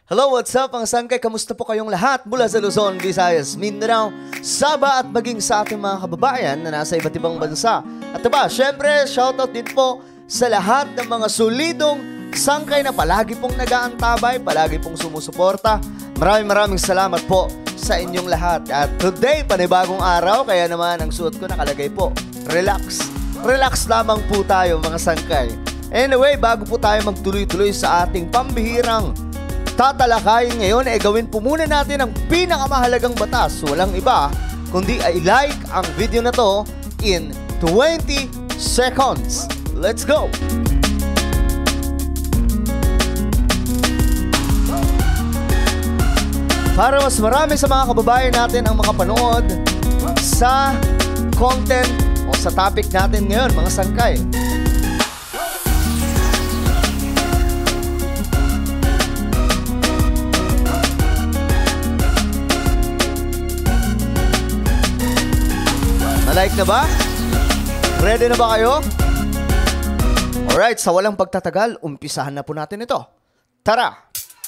Hello, what's up mga sangkay? Kamusta po kayong lahat mula sa Luzon, Visayas, Mindanao, Sabah at maging sa ating mga kababayan na nasa iba't ibang bansa. At diba, syempre, shoutout din po sa lahat ng mga solidong sangkay na palagi pong nag-aantabay, palagi pong sumusuporta. Maraming salamat po sa inyong lahat. At today, panibagong araw, kaya naman ang suot ko nakalagay po, relax. Relax lamang po tayo mga sangkay. Anyway, bago po tayo magtuloy-tuloy sa ating pambihirang tatalakayin ngayon, gawin po muna natin ang pinakamahalagang batas. Walang iba, kundi ay like ang video na to in 20 seconds. Let's go! Para mas marami sa mga kababayan natin ang makapanood sa content o sa topic natin ngayon, mga sangkay. Like na ba? Ready na ba kayo? Alright, sa walang pagtatagal, umpisahan na po natin ito. Tara!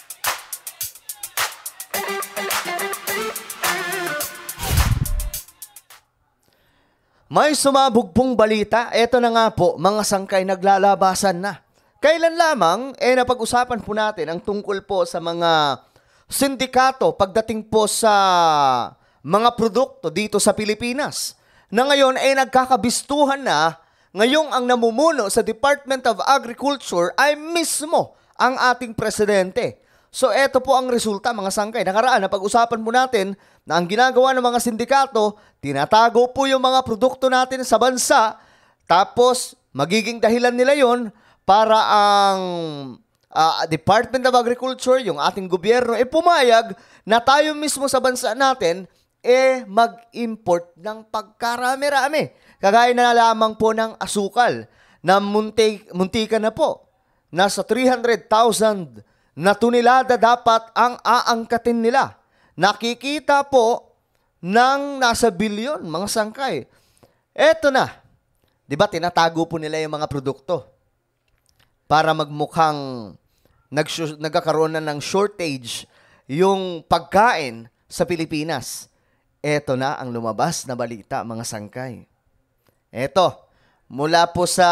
May sumabog pong balita. Ito na nga po, mga sangkay naglalabasan na. Kailan lamang, napag-usapan po natin ang tungkol po sa mga sindikato pagdating po sa mga produkto dito sa Pilipinas. Na ngayon ay nagkakabistuhan na, ngayong ang namumuno sa Department of Agriculture ay mismo ang ating presidente. So eto po ang resulta mga sangkay. Nakaraan na pag-usapan po natin na ang ginagawa ng mga sindikato, tinatago po yung mga produkto natin sa bansa, tapos magiging dahilan nila yon para ang Department of Agriculture, yung ating gobyerno, pumayag na tayo mismo sa bansa natin mag-import ng pagkarami-rami. Kagaya na lamang po ng asukal na muntika na po. Nasa 300,000 na tunilada dapat ang aangkatin nila. Nakikita po ng nasa bilyon, mga sangkay. Eto na. Diba tinatago po nila yung mga produkto para magmukhang nagkakaroon na ng shortage yung pagkain sa Pilipinas. Eto na ang lumabas na balita, mga sangkay. Eto, mula po sa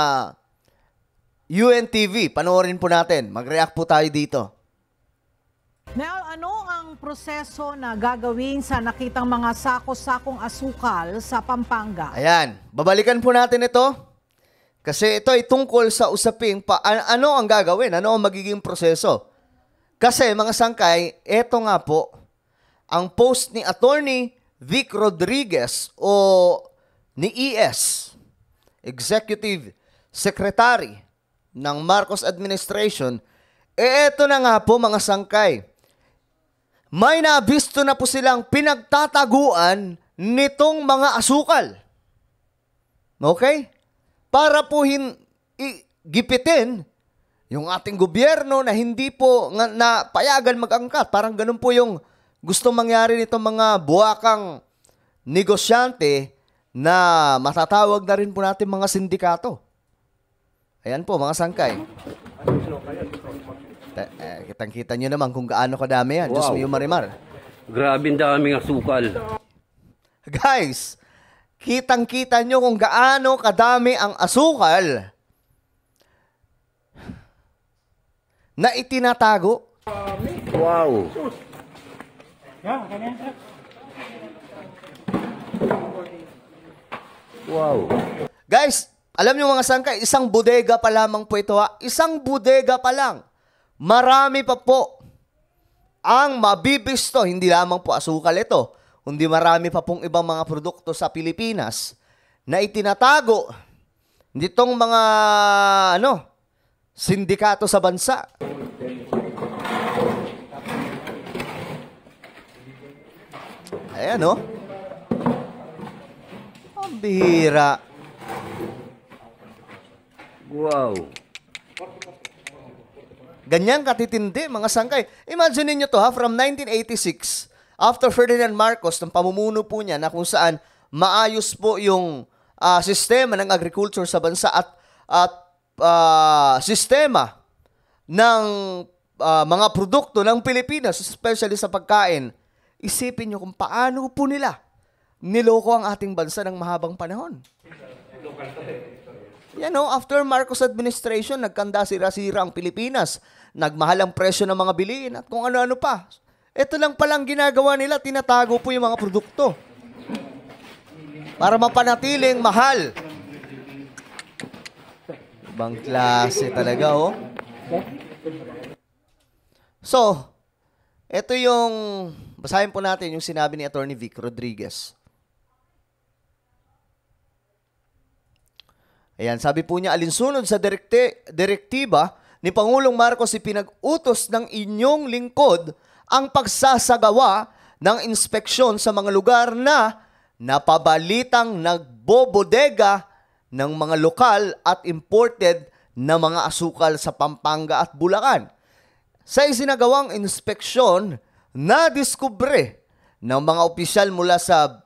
UNTV, panoorin po natin. Mag-react po tayo dito. Now, ano ang proseso na gagawin sa nakitang mga sako-sakong asukal sa Pampanga? Ayan, babalikan po natin ito. Kasi ito ay tungkol sa usaping ano ang gagawin, ano ang magiging proseso. Kasi mga sangkay, eto nga po, ang post ni Attorney Vic Rodriguez o ni ES, Executive Secretary ng Marcos Administration, eto na nga po mga sangkay. May nabisto na po silang pinagtataguan nitong mga asukal. Okay? Para po gipitin yung ating gobyerno na hindi po na payagan mag-angkat. Parang ganun po yung gustong mangyari nitong mga buwakang negosyante na matatawag na rin po natin mga sindikato. Ayan po, mga sangkay. Kitang-kita nyo naman kung gaano kadami yan. Diyos mo Marimar. Grabe ang daming asukal. Guys, kitang-kita nyo kung gaano kadami ang asukal na itinatago. Wow. Wow. Guys, alam niyo mga sangkay, isang bodega pa lamang po ito ha. Isang bodega pa lang. Marami pa po ang mabibisto. Hindi lamang po asukal ito. Kundi marami pa pong ibang mga produkto sa Pilipinas na itinatago nitong mga sindikato sa bansa. Ayan, no? Ang bihira. Wow. Ganyan katitindi, mga sangkay. Imagine niyo to ha, from 1986, after Ferdinand Marcos, ng pamumuno po niya na kung saan maayos po yung sistema ng agriculture sa bansa at sistema ng mga produkto ng Pilipinas, especially sa pagkain, isipin nyo kung paano po nila niloko ang ating bansa ng mahabang panahon. Yan o, after Marcos administration, nagkanda sira-sira ang Pilipinas, nagmahal ang presyo ng mga bilihin at kung ano-ano pa. Ito lang palang ginagawa nila, tinatago po yung mga produkto para mapanatiling mahal. Ibang klase talaga, oh. So, ito yung, basahin po natin yung sinabi ni Attorney Vic Rodriguez. Ayan, sabi po niya, alinsunod sa direktiba ni Pangulong Marcos, ipinag-utos ng inyong lingkod ang pagsasagawa ng inspeksyon sa mga lugar na napabalitang nagbobodega ng mga lokal at imported na mga asukal sa Pampanga at Bulacan. Sa isinagawang inspeksyon, nadiskubre ng mga opisyal mula sa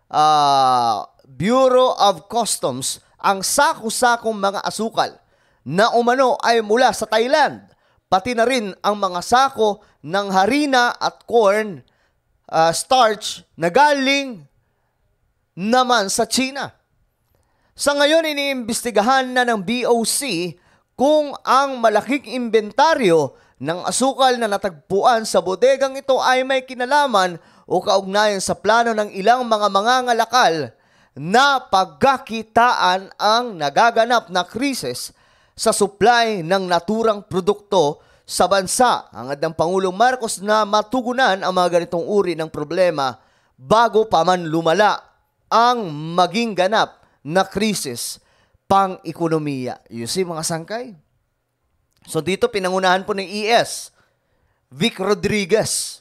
Bureau of Customs ang saku-sakong mga asukal na umano ay mula sa Thailand, pati na rin ang mga sako ng harina at corn starch na galing naman sa China. Sa ngayon, iniimbestigahan na ng BOC kung ang malaking inventaryo ng asukal na natagpuan sa bodegang ito ay may kinalaman o kaugnayan sa plano ng ilang mga mangangalakal na pagkakitaan ang nagaganap na krisis sa supply ng naturang produkto sa bansa. Hangad ng Pangulong Marcos na matugunan ang mga ganitong uri ng problema bago pa man lumala ang maging ganap na krisis pang-ekonomiya. You see, mga sangkay? So dito pinangunahan po ng ES, Vic Rodriguez.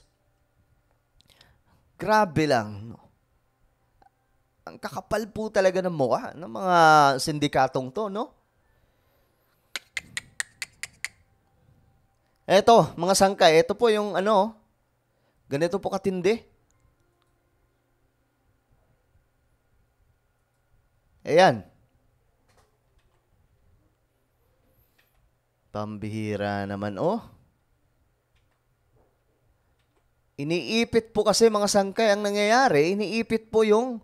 Grabe lang, no? Ang kakapal po talaga ng mukha ng mga sindikatong to, no? Eto, mga sangkay, ito po yung ano, ganito po katindi. Ayan. Pambihira naman, oh. Iniipit po kasi mga sangkay ang nangyayari, iniipit po yung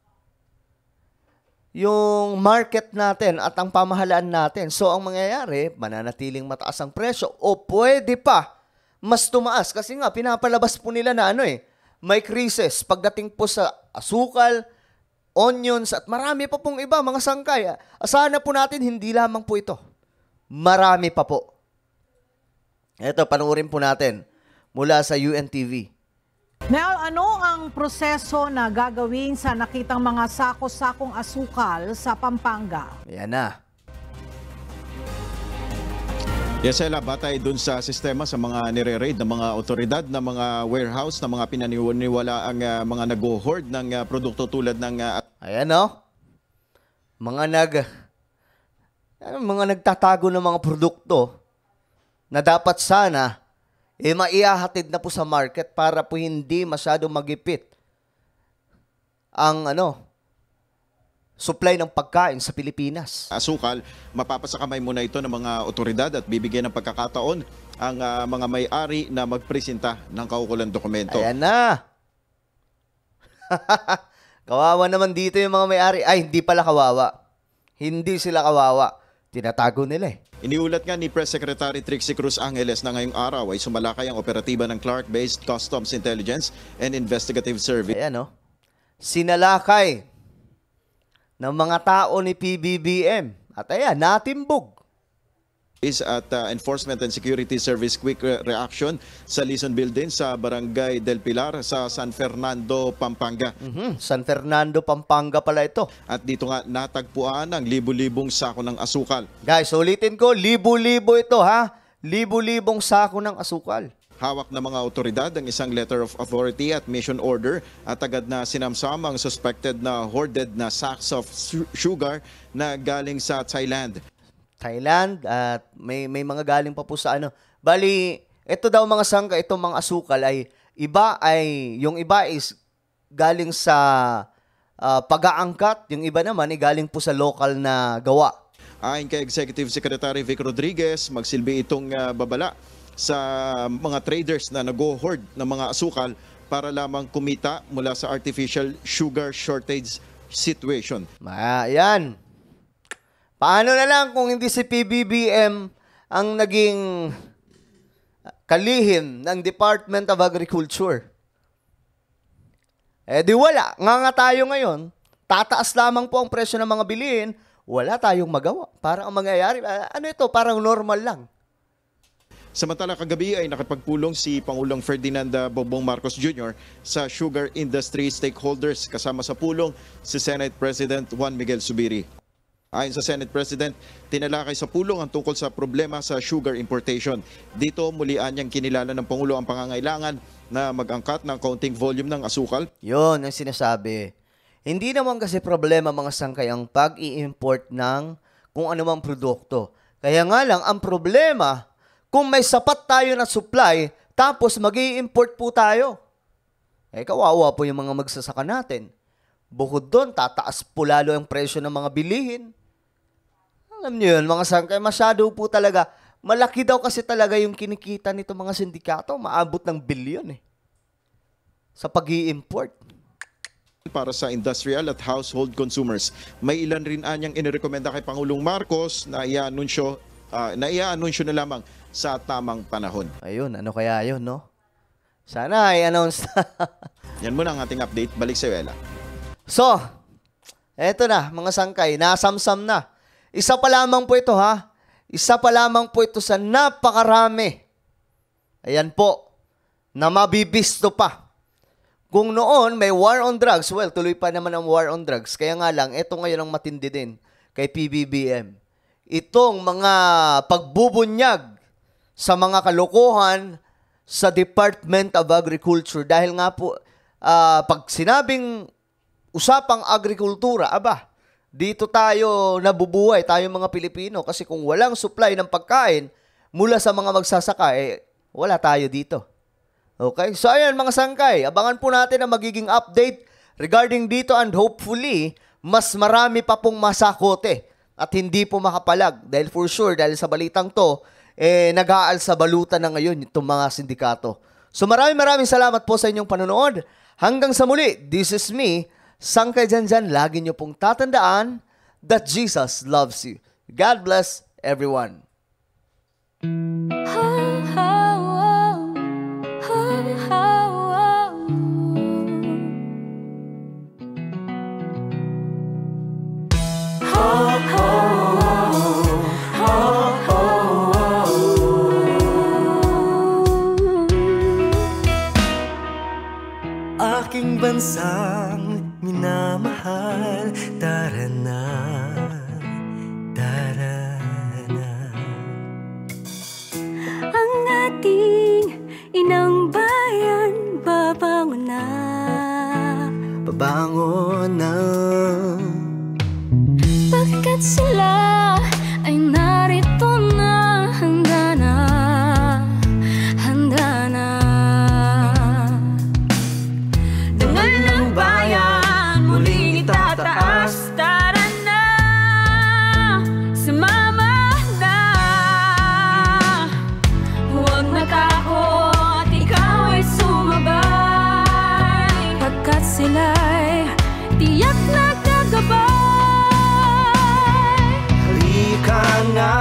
market natin at ang pamahalaan natin. So, ang mangyayari, mananatiling mataas ang presyo o pwede pa mas tumaas. Kasi nga, pinapalabas po nila na may krisis pagdating po sa asukal, onions, at marami pa pong iba, mga sangkay. Asahan na po natin, hindi lamang po ito. Marami pa po. Ito, panoorin po natin mula sa UNTV. Nel, ano ang proseso na gagawin sa nakitang mga sako-sakong asukal sa Pampanga? Yan na. Yes, Ella, batay dun sa sistema sa mga nire-raid ng mga otoridad, ng mga warehouse, ng mga pinaniwala ang mga nag-hoard ng produkto tulad ng... Ayan, no? Mga nagtatago ng mga produkto na dapat sana maihahatid na po sa market para po hindi masyadong magipit ang supply ng pagkain sa Pilipinas. Asukal, mapapasakamay muna ito ng mga otoridad at bibigyan ng pagkakataon ang mga may-ari na magpresenta ng kaukulang dokumento. Ayan na! Kawawa naman dito yung mga may-ari. Ay, hindi pala kawawa. Hindi sila kawawa. Tinatago nila Iniulat nga ni Press Secretary Trixie Cruz Angeles na ngayong araw ay sumalakay ang operatiba ng Clark-based Customs Intelligence and Investigative Service. Ayan, no? Sinalakay ng mga tao ni PBBM. At ayan, natimbog. At Enforcement and Security Service Quick Reaction sa Lison Building sa Barangay del Pilar sa San Fernando, Pampanga. San Fernando, Pampanga pala ito. At dito nga natagpuan ang libu-libong sako ng asukal. Guys, ulitin ko, libu-libo ito, ha? Libu-libong sako ng asukal. Hawak ng mga otoridad ang isang letter of authority at mission order at agad na sinamsam ang suspected na hoarded na sacks of sugar na galing sa Thailand. Thailand at may mga galing pa po sa Bali, ito daw mga sangka, itong mga asukal yung iba is galing sa pag-aangkat, yung iba naman ay galing po sa local na gawa. Ayon kay Executive Secretary Vic Rodriguez, magsilbi itong babala sa mga traders na nag-hoard ng mga asukal para lamang kumita mula sa artificial sugar shortage situation. Yan. Paano na lang kung hindi si PBBM ang naging kalihim ng Department of Agriculture? Di wala. Nga tayo ngayon. Tataas lamang po ang presyo ng mga bilihin. Wala tayong magawa. Parang ang mangyayari, ano ito? Parang normal lang. Samantala kagabi ay nakipagpulong si Pangulong Ferdinand Bongbong Marcos Jr. sa sugar industry stakeholders kasama sa pulong si Senate President Juan Miguel Zubiri. Ayon sa Senate President, tinalakay sa pulong ang tungkol sa problema sa sugar importation. Dito mulian niyang kinilala ng Pangulo ang pangangailangan na mag-angkat ng kaunting volume ng asukal. Yun ang sinasabi. Hindi naman kasi problema mga sangkay ang pag-i-import ng kung anumang produkto. Kaya nga lang, ang problema, kung may sapat tayo na supply, tapos mag-i-import po tayo. Kawawa po yung mga magsasaka natin. Bukod doon, tataas po lalo ang presyo ng mga bilihin. Alam niyo yun, mga sangkay, masyado po talaga. Malaki daw kasi talaga yung kinikita nito mga sindikato. Maabot ng bilyon sa pag-i-import. Para sa industrial at household consumers, may ilan rin anyang inirekomenda kay Pangulong Marcos na i-anunsyo na lamang sa tamang panahon. Ayun, ano kaya yun, no? Sana i-announce na. Yan muna ang ating update. Balik sa Ella. So, eto na, mga sangkay, nasamsam na. Isa pa lamang po ito, ha? Isa pa lamang po ito sa napakarami. Ayan po, na mabibisto pa. Kung noon may war on drugs, well, tuloy pa naman ang war on drugs. Kaya nga lang, ito ngayon ang matindi din kay PBBM. Itong mga pagbubunyag sa mga kalokohan sa Department of Agriculture. Dahil nga po, pag sinabing usapang agrikultura, dito tayo nabubuhay, tayo mga Pilipino. Kasi kung walang supply ng pagkain mula sa mga magsasaka, wala tayo dito. Okay? So ayan mga sangkay, abangan po natin ang magiging update regarding dito and hopefully, mas marami pa pong masakote at hindi po makapalag. Dahil for sure, dahil sa balitang to, nag-aal sa balutan na ngayon itong mga sindikato. So maraming salamat po sa inyong panonood. Hanggang sa muli, this is me, Sangkay Janjan. Lagi nyo pong tatandaan that Jesus loves you. God bless everyone. Aking bansang minamahal, tara na, tara na. Ang ating inang bayan, babangon na, Babangon na. pagkat sila ay narito na, handa na, handa na. Dangal ng bayan, muling itataas, tara na, sumama na. Huwag matakot, ikaw ay sumabay, pagkat sila'y tiyak na gagabay. Halika na,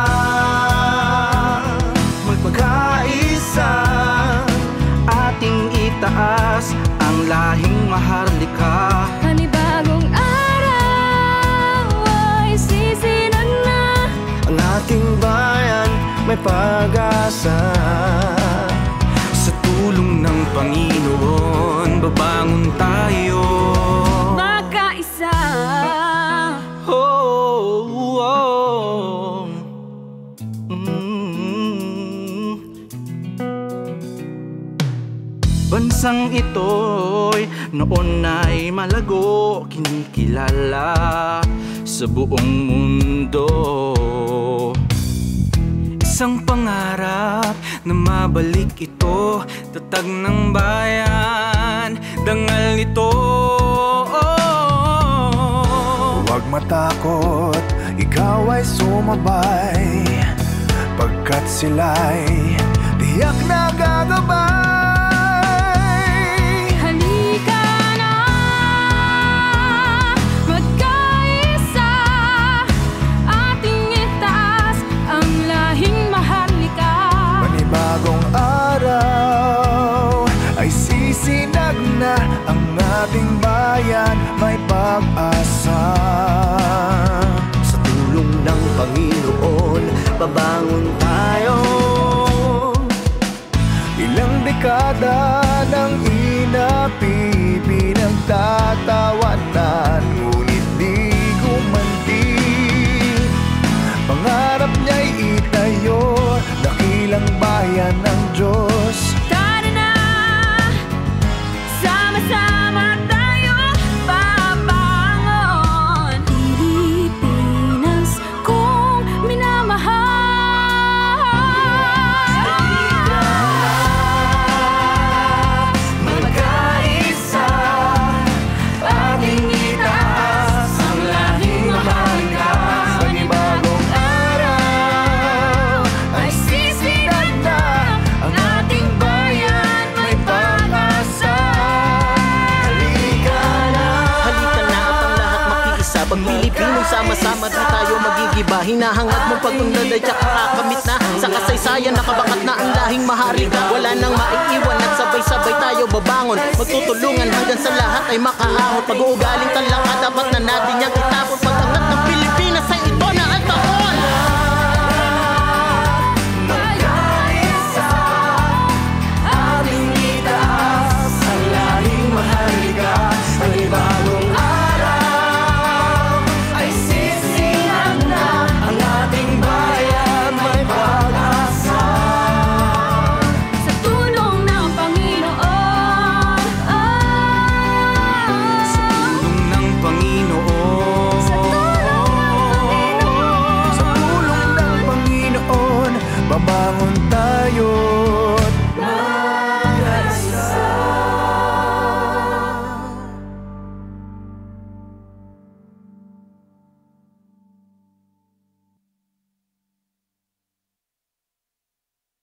magpagkaisa, ating itaas ang lahing maharlika. Panibagong araw ay sisinan na, Ang ating bayan may pag-asa. Sa tulong ng Panginoon, babangon tayo. magkaisa. Oh, oh. Mm. Bansang ito'y noon ay malago, kinikilala sa buong mundo. Isang pangarap na mabalik ito, tatag ng bayan, dangal nito. Huwag matakot, ikaw ay sumabay, pagkat sila'y tiyak na gagabay. Halika na, magkaisa, ating itaas ang lahing maharlika. Panibagong araw ay sisinag na ang ating bayan, may pag-asa. Sa tulong ng Panginoon, babangon tayo. Ilang dekada nang pinagtatawanan, ngunit di gumanti. Pangarap niya'y itayo, dakilang bayan ng Diyos. Tara na, sama-sama tayo babangon. Pilipinas kong minamahal. Magkaisa, ating itaas ang lahing maharlika. Panibagong araw ay sisinag na ang ating bayan, may pag-asa. Halika na, Halika na at ang lahat makiisa. Pag Pilipinong sama-sama di tayo magigiba. Hinahangad mong pag-unlad ay tsak nakakamit na. Sa kasaysayan nakabakat na ang lahing maharlika. Wala nang maiiwan at sabay-sabay tayo babangon. Magtutulungan hanggang sa lahat ay makaahon. Pag-uugaling talaka dapat na natin niyang itapon.